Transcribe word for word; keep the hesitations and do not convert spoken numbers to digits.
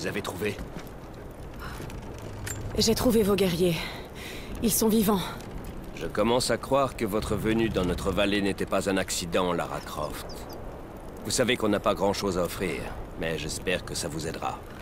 les avez trouvés? J'ai trouvé vos guerriers. Ils sont vivants. Je commence à croire que votre venue dans notre vallée n'était pas un accident, Lara Croft. Vous savez qu'on n'a pas grand-chose à offrir, mais j'espère que ça vous aidera.